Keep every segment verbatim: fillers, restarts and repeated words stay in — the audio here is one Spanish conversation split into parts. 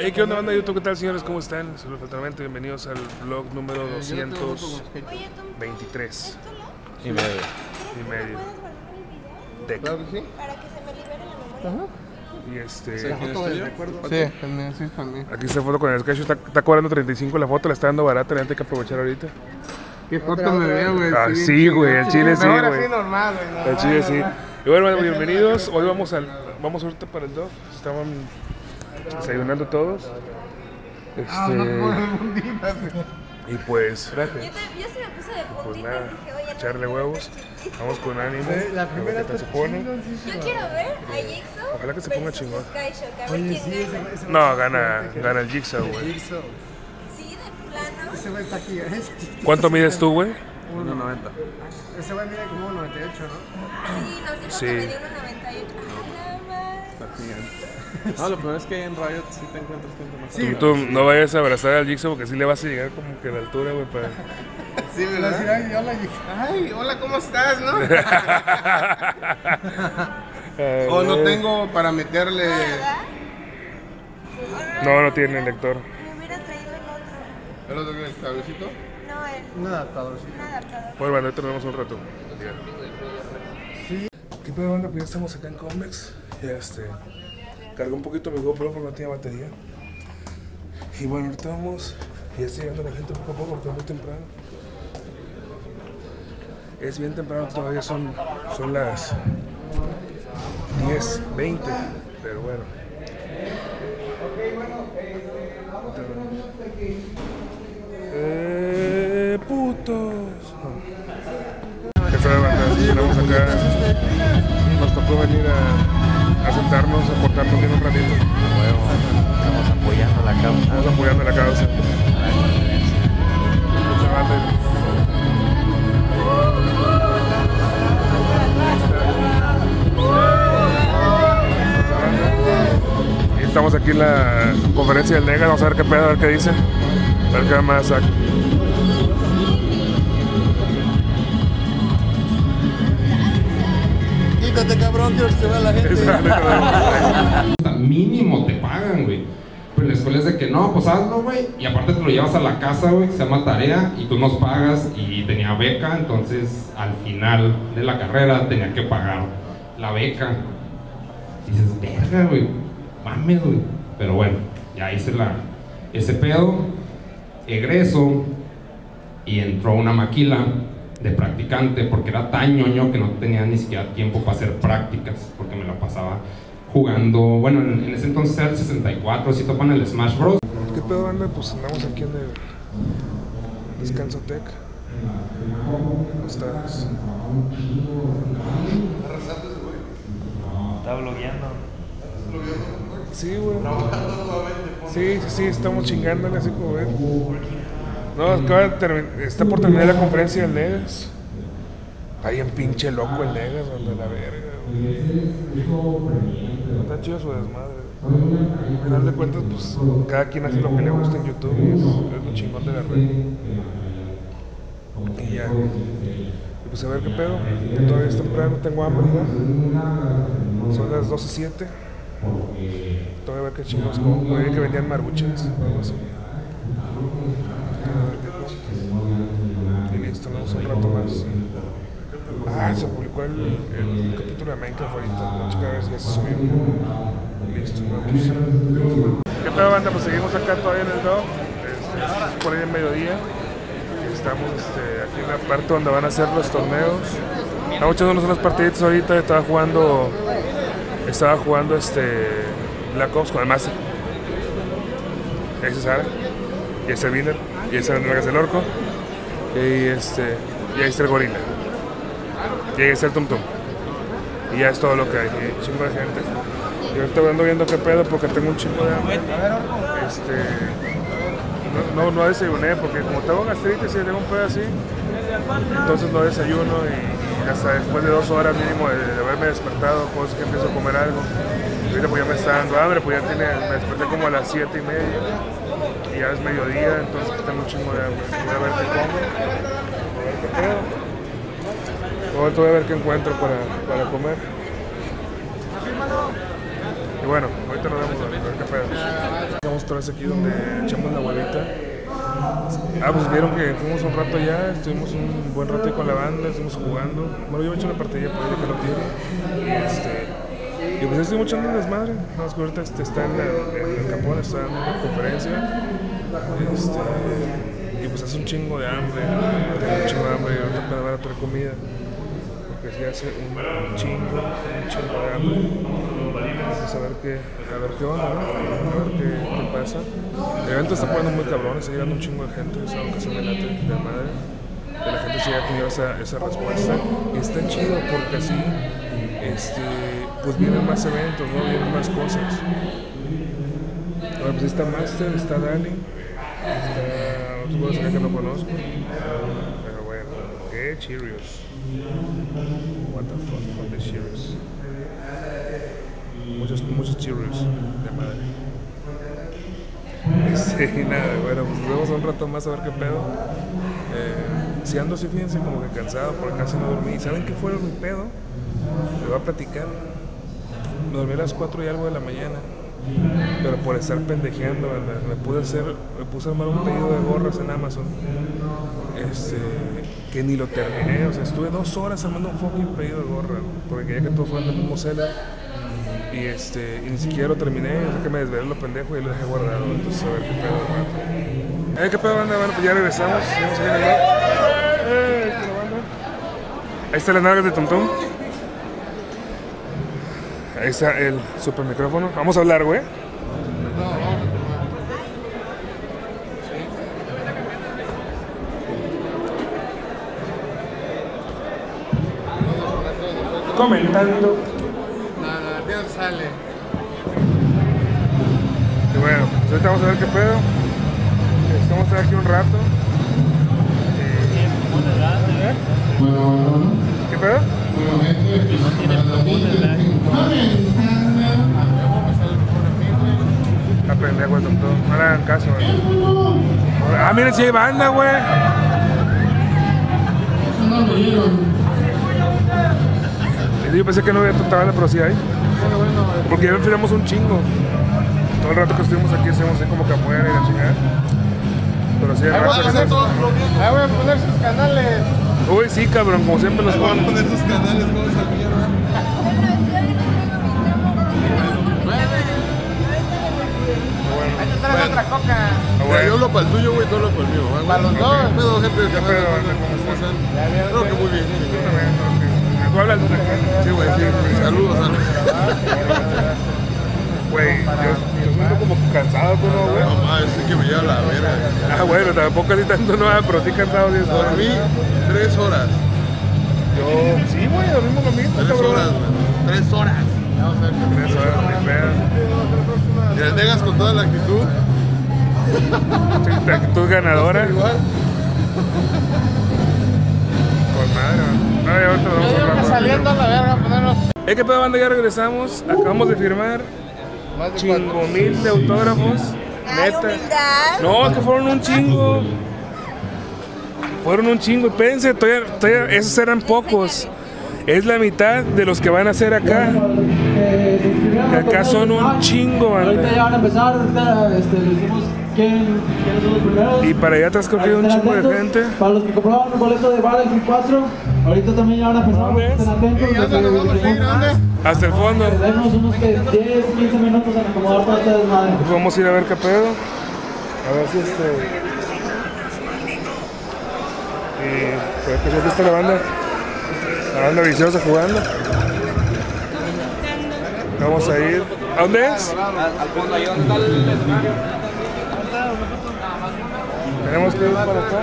Hey, ¿qué onda, banda de YouTube? ¿Qué tal, señores? ¿Cómo están? Saludos totalmente, bienvenidos al vlog número doscientos veintitrés y medio. Y medio. Tec. Claro que sí. Para que se me libere la memoria. Y este. ¿La foto del recuerdo? Sí, también, sí, también. Aquí está foto con el sketch. Está, está cobrando treinta y cinco la foto, la está dando barata, la gente hay que aprovechar ahorita. ¿Qué foto me veo, güey? Ah, sí, güey, el chile sí, Ahora güey. sí, normal, güey. El chile sí. Y bueno, bueno, bienvenidos. Hoy vamos al. Vamos ahorita para el Dove. Estaban desayunando todos. Ah, no, no, Este. no, munditas. Y pues. Yo, te, yo sí me puse de Pues puntita nada, y dije, oye, no, echarle huevos. Vamos con ánimo. La a ver primera qué tal se está pone. yo quiero ver a Jigsaw. Ojalá que se ponga versus chingón. Skyshock, a ver quién gana. No, gana, gana el Jigsaw, güey. Sí, de plano. Ese güey está aquí, ¿eh? ¿Cuánto mides tú, güey? uno noventa. Ese güey mide como uno noventa y ocho, ¿no? Sí, nos dijo Sí. que medía uno noventa y ocho. Ah, nada más. No, lo primero es que en Riot sí te encuentras gente más. Sí. Tú, tú no vayas a abrazar al Jigsaw porque sí le vas a llegar como que a la altura, güey, para... Sí, ¿verdad? Ay, hola, ay, hola, ¿cómo estás, no? O no tengo para meterle... ¿Verdad? No, no tiene lector. Me hubiera traído el otro. ¿El otro que es el cabecito? No, el. Un adaptador, sí. Un adaptador. Bueno, bueno, ahorita nos vemos un rato. Sí. ¿Qué pedo, banda? Pues ya estamos acá en Convex. Ya este... Cargó un poquito mi GoPro porque no tenía batería. Y bueno, ahorita vamos... Ya está llegando la gente poco a poco porque es muy temprano. Es bien temprano, todavía son, son las diez veinte, pero bueno. Eh, putos. ¿Qué fue, banda? Estamos acá. Nos tocó venir a, a sentarnos, a portarnos bien un ratito. Huevo, estamos apoyando la causa. Estamos apoyando la causa. Mucha banda. Y estamos aquí en la conferencia del Nega, vamos a ver qué pedo, a ver qué dicen, a ver qué más saca. Quítate, cabrón, quiero que se vea la gente. Mínimo te pagan, güey. Pero en la escuela es de que no, pues hazlo, güey. Y aparte te lo llevas a la casa, güey, que se llama tarea, y tú nos pagas. Y tenía beca, entonces al final de la carrera tenía que pagar la beca. Y dices, verga, güey, mames, güey. Pero bueno, ya hice la, ese pedo, egreso, y entró una maquila de practicante, porque era tan ñoño que no tenía ni siquiera tiempo para hacer prácticas, porque me la pasaba jugando, bueno, en, en ese entonces era el sesenta y cuatro, si topan el Smash Bros. ¿Qué pedo, banda? Pues andamos aquí en el Descanso Tech. ¿Cómo estás? Está blogueando. Sí, güey. Sí, sí, sí, estamos chingándole así como ven. No, acaba de termi- está por terminar la conferencia del Negas. Está bien pinche loco el Negas, donde la verga, güey. Está chido su desmadre. Al final de cuentas, pues, cada quien hace lo que le gusta en YouTube y es, es lo chingón de la red. Y ya. Y pues a ver qué pedo. Todavía es temprano, tengo hambre ya. Son las doce siete. Todavía a ver qué chingos como. Me vi que vendían maruchas o algo así. Y listo, nos vemos un rato más. Ah, se publicó el, el capítulo de Minecraft ahorita. Voy a checar a ver si ya se subió. Listo, vamos. ¿Qué tal, banda? Pues seguimos acá todavía en el Dove. Este, es por ahí en mediodía. Estamos este, aquí en la parte donde van a hacer los torneos. Estamos echándonos unas partiditas ahorita. Estaba jugando. Estaba jugando este Black Ops con el Master. Ese es Sara. Y ese es el Winner. Y ese es el Dragas del Orco. Y este. Y ahí está el Gorila. Y ahí está el Tum Tum. Y ya es todo lo que hay. Y un chingo de gente. Yo ahorita ando viendo qué pedo porque tengo un chingo de hambre. Este. No, no, no desayuné porque como tengo gastritis y tengo un pedo así, entonces no desayuno y, y hasta después de dos horas mínimo de, de haberme despertado, cosas que empiezo a comer algo. Ahorita pues ya me está dando hambre, pues ya tiene, me desperté como a las siete y media y ya es mediodía, entonces pues tengo un chingo de hambre. Voy a ver qué como, a ver qué pedo. Ahorita voy a ver qué encuentro para, para comer. Y bueno, ahorita nos vemos a ver qué pedo. estamos otra vez aquí donde echamos la huevita. Ah, pues vieron que fuimos un rato allá, estuvimos un buen rato ahí con la banda, estuvimos jugando. Bueno, yo me he hecho una partida por ahí de Call of Duty. Y este. Y pues estuvimos echando un desmadre. Nada más que ahorita este, está en, la, en el Capón, está dando una conferencia. Este. Y pues hace un chingo de hambre. Tengo un chingo de hambre y ahorita para traer comida. Porque sí hace un chingo, un chingo de hambre. Vamos a ver qué, a ver qué onda, ¿no? A ver qué, qué pasa. El evento está poniendo muy cabrón, está llegando un chingo de gente, es algo que se me late de madre. Que la gente sí haya tenido esa, esa respuesta. Y está chido porque así, este, pues vienen más eventos, ¿no? Vienen más cosas. Ahora pues está Master, está Dani, está otros juegos acá que no conozco. Pero bueno, qué Cheerios. What the fuck, what the Cheerios. Muchos, muchos Cheerios de madre. Este, y nada, bueno, pues nos vemos un rato más a ver qué pedo. Eh, si ando así, fíjense, como que cansado porque casi no dormí. ¿Saben qué fue mi pedo? Me voy a platicar. Me dormí a las cuatro y algo de la mañana. Pero por estar pendejeando, ¿verdad? Me pude hacer, me puse a armar un pedido de gorras en Amazon. Este, que ni lo terminé, o sea, estuve dos horas armando un fucking pedido de gorra, porque quería que todos fueran del mismo seller. Y este, y ni siquiera lo terminé, o sea que me desvelé lo pendejo y lo dejé guardado. Entonces a ver qué pedo, banda. Eh, qué pedo, banda, bueno, pues ya regresamos. Vamos a ir allá. Eh, ahí está la banda. Ahí están las nalgas de Tum Tum. Ahí está el super micrófono. Vamos a hablar, güey. Comentando. Sale. Y bueno, pues ahorita vamos a ver qué pedo. Estamos a estar aquí un rato. ¿Eh? ¿Qué pedo? Está pendejo el doctor. No le hagan caso, güey. Ah, miren si hay banda, güey. Yo pensé que no había tanta banda, pero sí hay. Porque ya enfilamos un chingo. Todo el rato que estuvimos aquí estuvimos así como que afuera y la chingada. Pero sí, ahí voy a poner todos los días. Ahí voy a poner sus canales. Uy, sí, cabrón, como siempre los ponen. Voy a poner sus canales, como esa mierda. Hay que traer otra coca. Bueno. Yo hablo para el tuyo, güey, tú hablo para el mío. Para los dos. ¿Qué pedo, gente del canal? ¿Cómo están? Creo que muy bien. ¿Tú hablas de una cara? Sí, güey, sí. Saludos, saludos. Güey, yo siento como cansado, tú no, güey. No, mames, sí que me lleva la verga. Ah, bueno, tampoco así tanto no, pero sí cansado. diez horas. Dormí tres horas. Yo, sí, güey, dormimos lo mismo. Tres horas, güey. Tres horas. Tres horas, ni pedo. Y la negas con toda la actitud. Sí, la actitud ganadora. Igual. Con madre, man. No, ya ahorita vamos a hablar. Saliendo a la verga, ponernos. Es que pedo, banda, ya regresamos. Acabamos de firmar chingo mil de autógrafos. Neta. No, es que fueron un chingo. Fueron un chingo. Espérense, todavía, todavía, esos eran pocos. Es la mitad de los que van a hacer acá. Que acá son un chingo, banda. Ahorita ya van a empezar, ahorita este, les decimos quién, quiénes son los primeros. Y para allá atrás creo que hay un chingo de gente. Para los que compraban un boleto de Battlefield cuatro, ahorita también ya van a empezar. ¿Dónde es? Estén atentos. ¿Y dónde nos vamos a ir? ¿Dónde? Hasta el fondo. Tenemos unos que diez, quince minutos en acomodar todo este desmadre. Pues vamos a ir a ver qué pedo. A ver si este. Y pues que aquí está la banda. La banda viciosa jugando. Vamos a ir. ¿A dónde es? Al fondo, ahí donde está el escenario. Tenemos que ir para acá.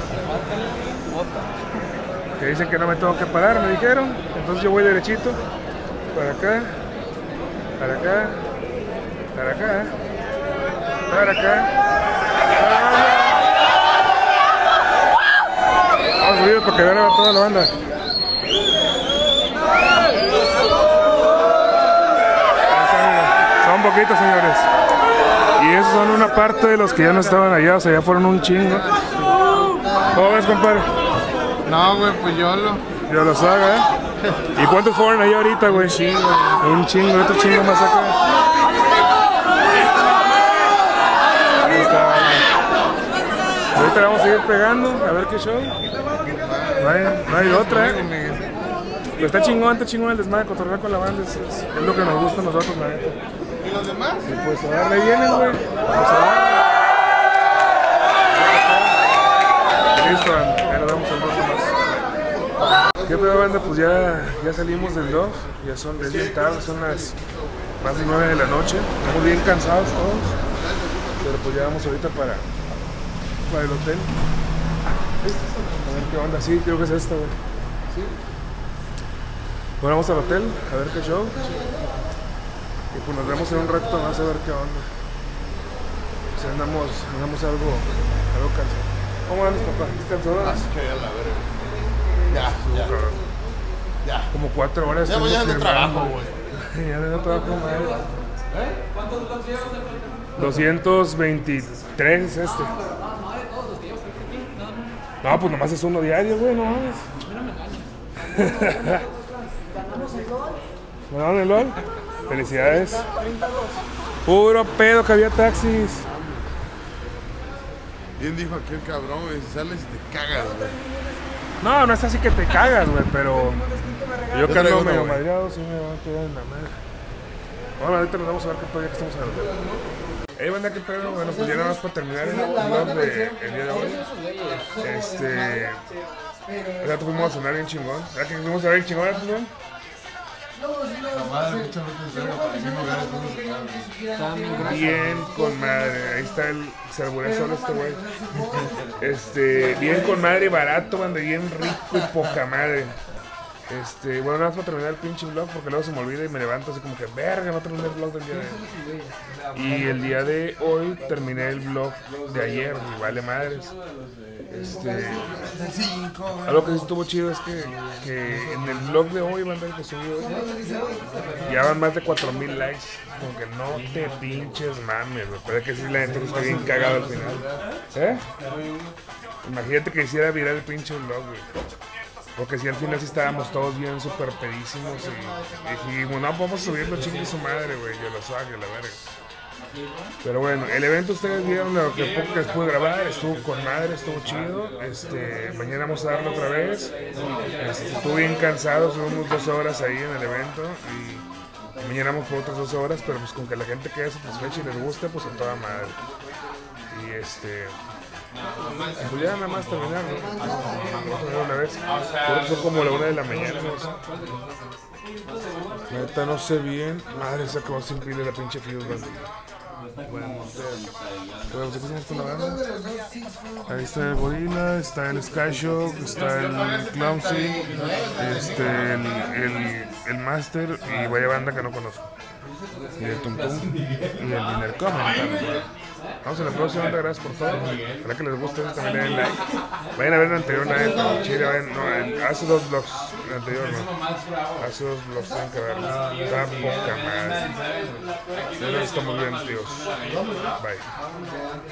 Que dicen que no me tengo que parar, me dijeron. Entonces yo voy derechito. Para acá. Para acá. Para acá. Para acá. Vamos a subir porque vean a toda la banda. Son poquitos, señores. Y esos son una parte de los que ya no estaban allá, o sea, ya fueron un chingo. ¿Cómo ves, compadre? No, güey, pues yo lo. Yo los haga, ¿eh? ¿Y cuántos fueron allá ahorita, güey? Un chingo. Un chingo, otro chingo más acá. ahorita vamos a ir pegando, a ver qué show. No hay, no hay otra, ¿eh? Pero está chingón, está chingón el desmadre, cotorrear con la banda, es, es, es lo que nos gusta a nosotros, la neta. ¿Y los demás? Y pues a darle vienen, güey. Vamos a dar. Listo, ahí nos vemos un rato más. ¿Qué pedo, banda? Pues ya, ya salimos del Love, ya son, es bien tarde, son las más de nueve de la noche. Estamos bien cansados todos, pero pues ya vamos ahorita para, para el hotel. A ver qué onda, sí, creo que es esta, güey. Sí. Bueno, vamos al hotel, a ver qué show. Y pues nos vemos en un rato más a ver qué onda. Pues andamos, andamos algo, algo cansados. ¿Cómo andas, papá? ¿Estás cansado? Ah, sí, que ya la verga. Ya, ya. Ya. Como cuatro horas. Ya voy a no trabajo, güey. Ya no trabajo, madre. ¿Cuántos blogs llevas? doscientos veintitrés es este. No, pues nomás es uno diario, güey, no mames. ¿Me dan el LOL? Felicidades. Puro pedo que había taxis. Bien dijo aquel cabrón, güey, si sales te cagas, güey. No, no es así que te cagas, güey, pero yo que ando medio güey. madreado, sí me va a quedar en la madre. Bueno, ahorita nos vamos a ver qué pedo ya que estamos en el hotel. Ey, banda, qué pedo, bueno, pues ya nada más para terminar el vlog de el día de hoy. Este... Ya te fuimos a cenar bien chingón. ¿Ya que fuimos a cenar bien chingón, ¿verdad, chingón? Bien con madre, ahí está el se alburea solo este güey. Este, bien con madre, barato, banda, bien rico y poca madre. Este, bueno, nada más para terminar el pinche vlog porque luego se me olvida y me levanto así como que verga, no terminé el vlog del día de hoy. Y el día de hoy terminé el vlog de ayer, y vale madres. Este, algo que sí estuvo chido es que, que en el vlog de hoy, banda, que subí hoy, ya van más de cuatro mil likes. Como que no te pinches mames, güey. Pero es que sí, la neta está bien cagado al final. ¿Eh? Imagínate que hiciera viral el pinche vlog, güey. Porque si al final sí estábamos todos bien súper pedísimos y, y dijimos, no, vamos a subirlo, chingue su madre, güey, yo lo saque, la verga. Pero bueno, el evento ustedes vieron lo que poco que les pude grabar, estuvo con madre, estuvo chido. Este, mañana vamos a darlo otra vez. Este, estuve bien cansado, estuvimos dos horas ahí en el evento y mañana vamos por otras dos horas, pero pues con que la gente quede satisfecha y les guste, pues a toda madre. Y este... pues ya nada más terminar, ¿no? Vamos a ver una vez. Por eso son como la una de la mañana, ¿no? La neta no sé bien. Madre, se acabó sin pila la pinche Fuse, banda. Bueno, pues aquí estamos con la banda. Ahí está el Gorila, está el Skyshock, está el Clumsy, este, el, el, el Master y vaya banda que no conozco. Y el Tum Tum y el Dinner Comment. Vamos a la próxima, banda, gracias por todo. Ojalá que les guste, también le den like. Vayan a ver el anterior, la neta, chile, vayan, no, el, hace dos vlogs, el anterior no. Hace dos vlogs, tienen que verlo. Está poca madre. Ya nos estamos bien, tíos. Bye.